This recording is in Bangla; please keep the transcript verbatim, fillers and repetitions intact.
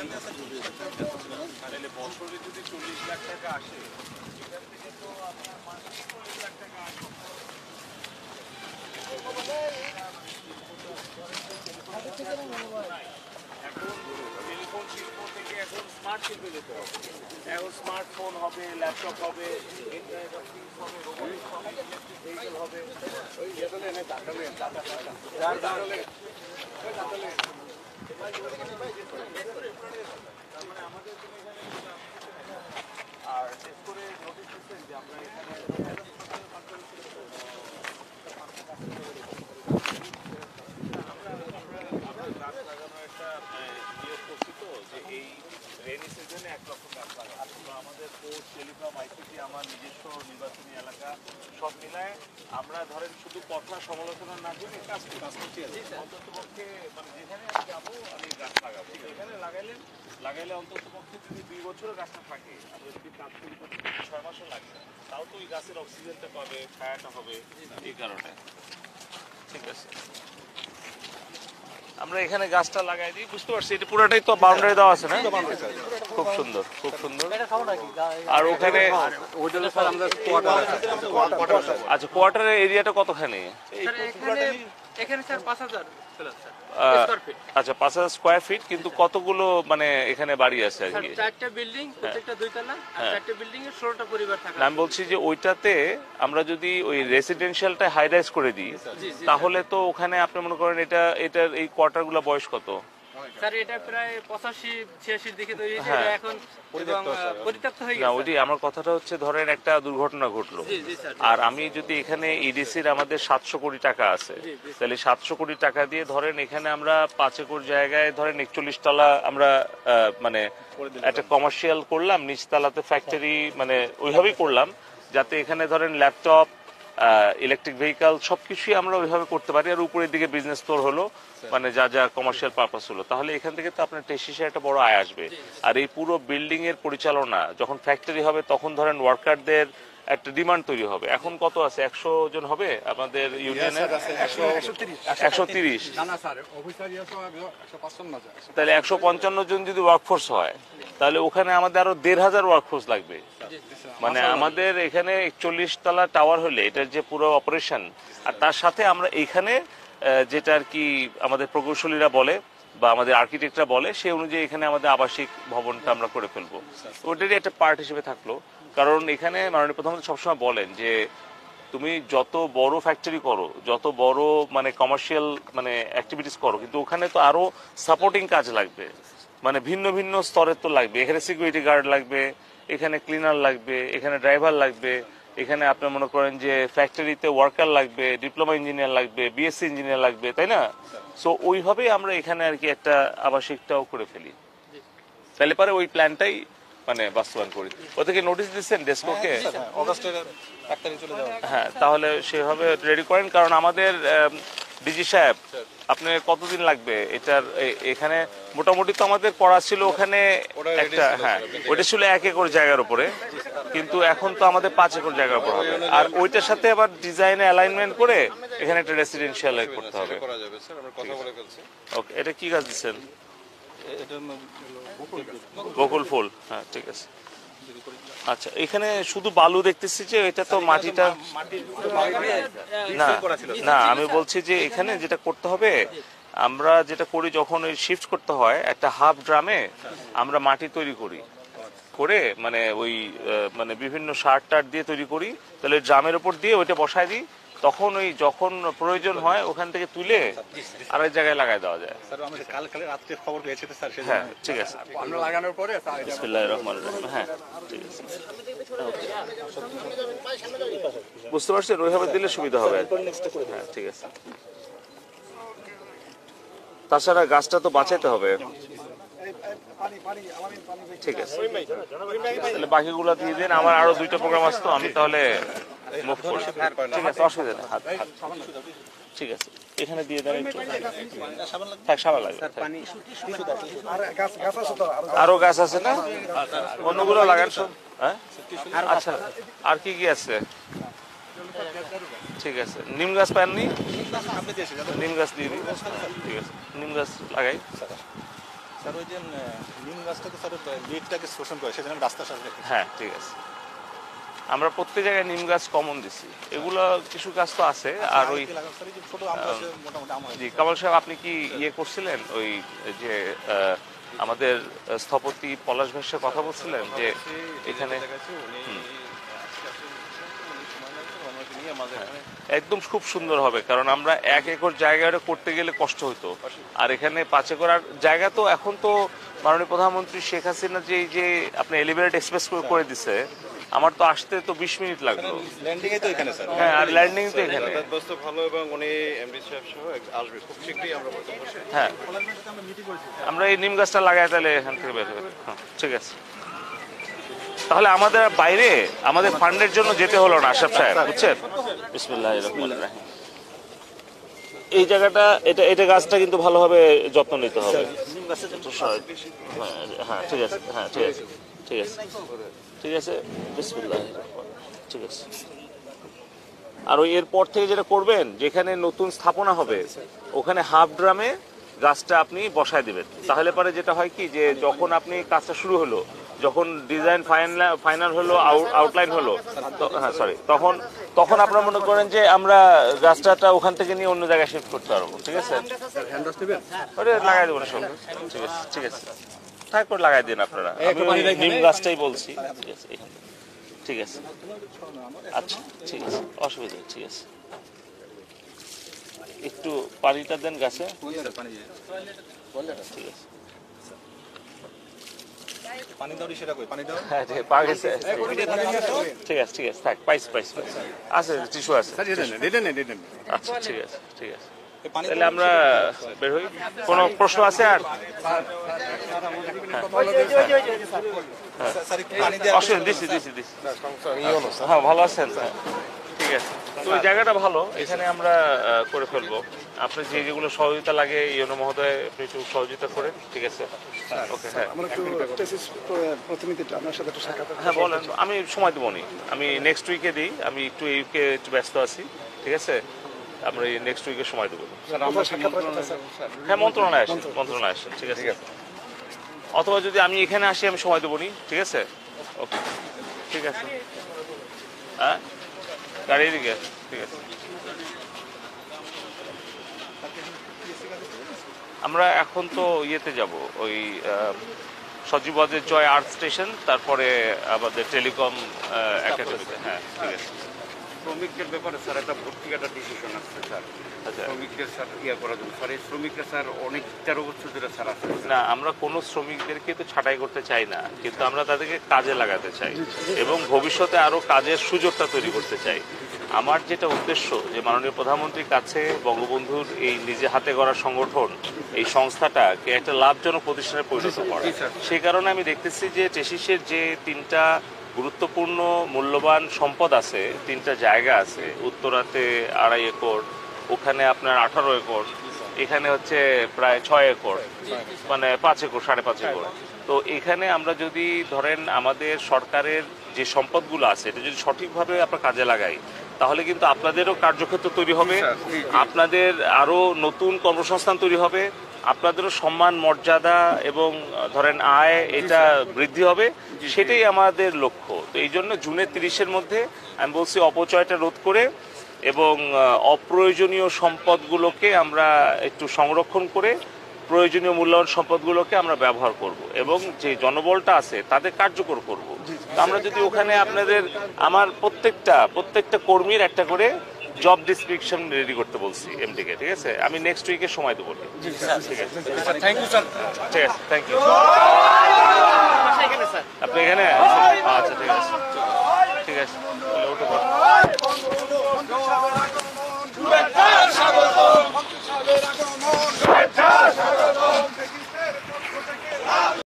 তাহলে বছরে যদি চল্লিশ লাখ টাকা আসে, এখান থেকে তো আপনার মাসে চল্লিশ লাখ টাকা আসবে। এখন টেলিফোন শিল্প থেকে এখন স্মার্ট শিল্পে যেতে হবে। এখন স্মার্টফোন হবে, ল্যাপটপ হবে, ইন্টারনেট অফ থিংস হবে, রোবোটিক্স হবে, ইলেকট্রিক ভেহিকল হবে। ওই যেগুলো এনে ডাটালে ডাটালে ডাটালে আর শেষ করে নোটিস দিচ্ছেন যে আমরা এখানে গাছ লাগানোর একটা নিয়োগ করছি তো, যে এই রেনি সিজনে এক লক্ষ গাছ লাগানো। তো আমাদের পোর্ট, টেলিকম, আইসিটি, আমার নিজস্ব নির্বাচনী এলাকা সব মিলায় আমরা ধরেন শুধু কথা সমালোচনা না করে কাজ কাজ করছি। অন্তত পক্ষে মানে যেখানে আমি যাবো আমি গাছ লাগাবো। এখানে লাগাইলেন লাগাইলে অন্তত পক্ষে যদি দুই বছরও গাছটা থাকে, আমরা যদি কাজ করি করতে ছয় মাসও লাগবে, তাও তো ওই গাছের অক্সিজেনটা পাবে, ছায়াটা হবে, এই কারণে। ঠিক আছে, আমরা এখানে গাছটা লাগাই দিই। বুঝতে পারছি এটা পুরোটাই তো বাউন্ডারি দেওয়া আছে না? খুব সুন্দর, খুব সুন্দর। আর ওখানে আচ্ছা, কোয়ার্টারের এরিয়াটা কতখানি? আচ্ছা, পাঁচ হাজার স্কোয়ার ফিট। কিন্তু কতগুলো মানে এখানে বাড়ি আছে আর কি? চারটা বিল্ডিং, প্রত্যেকটা দুইতলা, আর চারটা বিল্ডিং এর ষোলোটা পরিবার থাকে। আমি বলছি যে ওইটাতে আমরা যদি ওই রেসিডেন্সিয়ালটা হাই রাইজ করে দিই, তাহলে তো ওখানে আপনি মনে করেন এটা এটার এই কোয়ার্টারগুলো বয়স কত? স্যার এটা প্রায় পঁচাশি ছিয়াশির দিকে তৈরি হয়েছে, এখন পরিত্যক্ত হয়ে গেছে। না, ওইটি আমার কথাটা হচ্ছে ধরেন একটা দুর্ঘটনা ঘটলো, আর আমি যদি এখানে ইডিসির আমাদের সাতশো কোটি টাকা আছে, তাহলে সাতশো কোটি টাকা দিয়ে ধরেন এখানে আমরা পাঁচ একর জায়গায় ধরেন একচল্লিশ তলা আমরা মানে একটা কমার্শিয়াল করলাম, নিচতলাতে ফ্যাক্টরি, মানে ওইভাবেই করলাম যাতে এখানে ধরেন ল্যাপটপ, ইলেকট্রিক ভেহিকল সবকিছুই আমরা ওইভাবে করতে পারি। আর উপরের দিকে বিজনেস স্টোর হলো, মানে যা যা কমার্শিয়াল পারপাস হলো, তাহলে এখান থেকে তো আপনার টেসিসে একটা বড় আয় আসবে। আর এই পুরো বিল্ডিং এর পরিচালনা যখন ফ্যাক্টরি হবে, তখন ধরেন ওয়ার্কারদের একটা ডিমান্ড তৈরি হবে। এখন কত আছে? একশো জন হবে আমাদের ইউনিয়নে? একশো তিরিশ। তাহলে একশো পঞ্চান্ন জন যদি ওয়ার্কফোর্স হয়, তাহলে ওখানে আমাদের আরো দেড় হাজার ওয়ার্কফোর্স লাগবে। মানে আমাদের এখানে একচল্লিশ তলা টাওয়ার হলে এটার যে পুরো অপারেশন, আর তার সাথে আমরা এখানে যেটা আর কি আমাদের প্রকৌশলীরা বলে বা আমাদের আর্কিটেক্টরা বলে, সেই অনুযায়ী এখানে আমাদের আবাসিক ভবনটা আমরা করে ফেলবো। ওটারই একটা পার্ট হিসেবে থাকলো। কারণ এখানে মাননীয় প্রধানমন্ত্রী সবসময় বলেন যে তুমি যত বড় ফ্যাক্টরি করো, যত বড় মানে কমার্শিয়াল মানে অ্যাক্টিভিটিস করো, কিন্তু ওখানে তো আরো সাপোর্টিং কাজ লাগবে, মানে ভিন্ন ভিন্ন স্তরের তো লাগবে। এখানে সিকিউরিটি গার্ড লাগবে, এখানে ক্লিনার লাগবে, এখানে ড্রাইভার লাগবে, এখানে আপনি মনে করেন যে ফ্যাক্টরিতে ওয়ার্কার লাগবে, ডিপ্লোমা ইঞ্জিনিয়ার লাগবে, বিএসসি ইঞ্জিনিয়ার লাগবে, তাই না? সো ওইভাবেই আমরা এখানে আর কি একটা আবাসিকটাও করে ফেলি। তাহলে পরে ওই প্ল্যানটাই মানে বাস্তবায়ন করি। ওদেরকে নোটিশ দিচ্ছেন ডেস্কোকে? হ্যাঁ, তাহলে সেভাবে রেডি করেন। কারণ আমাদের ডিজি সাহেব, আপনার কতদিন লাগবে এটার? এখানে মোটামুটি তো আমাদের করা ছিল ওখানে একটা, হ্যাঁ ওইটা ছিল এক একর জায়গার উপরে, কিন্তু এখন তো আমাদের পাঁচ একর জায়গার উপর হবে। আর ওইটার সাথে আবার ডিজাইনে অ্যালাইনমেন্ট করে এখানে একটা রেসিডেন্সিয়াল করতে হবে। ওকে, এটা কি গাছ দিচ্ছেন? বকুল ফুল, হ্যাঁ ঠিক আছে। আচ্ছা, এখানে শুধু বালু দেখতেছি যে এটা তো মাটিটা না না আমি বলছি যে এখানে যেটা করতে হবে, আমরা যেটা করি যখন ওই শিফট করতে হয়, একটা হাফ ড্রামে আমরা মাটি তৈরি করি, করে মানে ওই মানে বিভিন্ন সার টার দিয়ে তৈরি করি, তাহলে ড্রামের উপর দিয়ে ওইটা বসায় দিই, তখন ওই যখন প্রয়োজন হয় ওখান থেকে তুলে আরেক জায়গায় লাগাই দেওয়া যায়। হ্যাঁ ঠিক আছে, বিসমিল্লাহির রহমানির রহিম। হ্যাঁ ঠিক আছে, বুঝতে পারছেন, ওইভাবে দিলে সুবিধা হবে। হ্যাঁ ঠিক আছে, তাছাড়া গাছটা তো বাঁচাতে হবে। ঠিক আছে, তাহলে বাকিগুলো দিয়ে দিন। আমার আরো দুইটা প্রোগ্রাম আছে, তো আমি তাহলে মুভ করি। ঠিক আছে, অসুবিধা নেই। হাত হাত ঠিক আছে, এখানে দিয়ে দেন একটু। থাক, সাবান লাগবে। আরো গাছ আছে না? অন্যগুলো লাগান সব। হ্যাঁ আচ্ছা, আর কি কি আছে? ঠিক আছে, নিম গাছ পাননি? নিম গাছ দিয়ে দিই। ঠিক আছে, নিম গাছ লাগাই। স্যার ওই যে নিম গাছটা তো স্যার লিডটাকে শোষণ করে সেজন্য রাস্তার সাথে হ্যাঁ ঠিক আছে, আমরা প্রত্যেক জায়গায় নিম গাছ কমন দিছি, এগুলো কিছু গাছ তো আছে। আর ওই ছোট আম গাছে মোটামুটি আম হয়। জি কামাল সাহেব, আপনি কি ইয়ে করছিলেন ওই যে আহ, আমাদের স্থপতি পলাশ ভাইয়ের সাথে কথা বলছিলেন যে এখানে হুম। একদম খুব সুন্দর হবে, কারণ আমরা এক একর জায়গাটা করতে গেলে কষ্ট হতো, আর এখানে পাঁচ একর আর জায়গা তো এখন তো মাননীয় প্রধানমন্ত্রী শেখ হাসিনা যে এই যে আপনি এলিভেটেড এক্সপ্রেস করে দিছে, আমার তো আসতে তো বিশ মিনিট লাগলো। ল্যান্ডিং এ তো এখানে স্যার। হ্যাঁ, আর ল্যান্ডিং তো এখানে। ব্যবস্থা ভালো এবং উনি এমডি সাহেব সহ আসবে খুব শীঘ্রই, আমরা বসে হ্যাঁ, আমরা এই নিম গাছটা লাগাই তাহলে এখান থেকে বের হবে। হ্যাঁ ঠিক আছে, তাহলে আমাদের বাইরে আমাদের ফান্ডের জন্য যেতে হলো না আশরাফ সাহেব, বুঝছেন? বিসমিল্লাহির রহমানির রহিম। এই জায়গাটা এটা এটা গাছটা কিন্তু ভালোভাবে যত্ন নিতে হবে। হ্যাঁ হ্যাঁ ঠিক আছে, হ্যাঁ ঠিক আছে ঠিক আছে ঠিক আছে বিসমিল্লাহির রহমানির রহিম। ঠিক আছে, আর ওই এরপর থেকে যেটা করবেন, যেখানে নতুন স্থাপনা হবে ওখানে হাফ ড্রামে গাছটা আপনি বসায় দিবেন, তাহলে পরে যেটা হয় কি যে যখন আপনি কাজটা শুরু হলো, যখন ডিজাইন ফাইনাল ফাইনাল হলো, আউটলাইন হলো, হ্যাঁ সরি, তখন তখন আপনারা মনে করেন যে আমরা গাছটা ওখান থেকে নিয়ে অন্য জায়গায় শিফট করতে পারবো। ঠিক আছে, ওটা লাগাই দেবো না সব। ঠিক আছে ঠিক আছে, তাই করে লাগাই দিন আপনারা, আমি নিম গাছটাই বলছি। ঠিক আছে এখান থেকে। ঠিক আছে, আচ্ছা ঠিক আছে, অসুবিধা নেই, ঠিক আছে। একটু পানিটা দেন গাছে। ঠিক আছে, পানি দাও সেটা কই পানি দাও। হ্যাঁ পা গেছে। ঠিক আছে ঠিক আছে, থাক, পাইস পাইস পাইস আছে, টিস্যু আছে। আচ্ছা ঠিক আছে ঠিক আছে, তাহলে আমরা বের হই। কোনো প্রশ্ন আছে আর? অসুবিধা, দিচ্ছি দিচ্ছি দিচ্ছি। হ্যাঁ ভালো আছেন? ঠিক আছে, তো ওই জায়গাটা ভালো, এখানে আমরা করে ফেলবো। আপনি যে যেগুলো সহযোগিতা লাগে ইউনো মহোদয় আপনি একটু সহযোগিতা করেন। ঠিক আছে, ওকে। হ্যাঁ হ্যাঁ বলেন, আমি সময় দেবো নি, আমি নেক্সট উইকে দিই, আমি একটু এই উইকে একটু ব্যস্ত আছি। ঠিক আছে, আমরা এই নেক্সট উইকে সময় দেবো। হ্যাঁ মন্ত্রণালয় আসেন, মন্ত্রণালয় আসেন। ঠিক আছে, অথবা যদি আমি এখানে আসি আমি সময় দেবো নি। ঠিক আছে, ওকে ঠিক আছে। হ্যাঁ গাড়ি দিকে, ঠিক আছে। আমরা এখন তো ইয়েতে যাব, ওই সজীবাদের জয় আর্ট স্টেশন, তারপরে আমাদের টেলিকম একাডেমিতে। হ্যাঁ ঠিক আছে। শ্রমিকদের ব্যাপারে স্যার একটা ভর্তি একটা ডিসিশন আসছে স্যার, শ্রমিকদের স্যার ইয়ে করার জন্য। স্যার এই শ্রমিকরা স্যার অনেক তেরো বছর ধরে স্যার আছে না, আমরা কোনো শ্রমিকদেরকে তো ছাঁটাই করতে চাই না, কিন্তু আমরা তাদেরকে কাজে লাগাতে চাই এবং ভবিষ্যতে আরো কাজের সুযোগটা তৈরি করতে চাই। আমার যেটা উদ্দেশ্য যে মাননীয় প্রধানমন্ত্রীর কাছে বঙ্গবন্ধুর এই নিজে হাতে গড়া সংগঠন, এই সংস্থাটাকে একটা লাভজনক প্রতিষ্ঠানে পরিণত করা। সেই কারণে আমি দেখতেছি যে টেসিসের যে তিনটা গুরুত্বপূর্ণ মূল্যবান সম্পদ আছে, তিনটা জায়গা আছে, উত্তরাতে আড়াই একর, ওখানে আপনার আঠারো একর, এখানে হচ্ছে প্রায় ছয় একর, মানে পাঁচ একর, সাড়ে পাঁচ একর। তো এখানে আমরা যদি ধরেন আমাদের সরকারের যে সম্পদগুলো আছে এটা যদি সঠিকভাবে আমরা কাজে লাগাই, তাহলে কিন্তু আপনাদেরও কার্যক্ষেত্র তৈরি হবে, আপনাদের আরো নতুন কর্মসংস্থান তৈরি হবে, আপনাদেরও সম্মান মর্যাদা এবং ধরেন আয় এটা বৃদ্ধি হবে, সেটাই আমাদের লক্ষ্য। তো এই জন্য জুনের তিরিশের মধ্যে আমি বলছি অপচয়টা রোধ করে এবং অপ্রয়োজনীয় সম্পদগুলোকে আমরা একটু সংরক্ষণ করে প্রয়োজনীয় মূল্যবান সম্পদগুলোকে আমরা ব্যবহার করব এবং যে জনবলটা আছে তাদের কার্যকর করব। আমরা যদি ওখানে আপনাদের আমার প্রত্যেকটা প্রত্যেকটা কর্মীর একটা করে জব ডিসক্রিপশন রেডি করতে বলছি এমডিকে। ঠিক আছে, আমি নেক্সট উইকে সময় দেবো। ঠিক আছে, থ্যাংক ইউ স্যার। ঠিক আছে, থ্যাংক ইউ। আপনি এখানে? আচ্ছা ঠিক আছে ঠিক আছে, তাহলে ওঠো।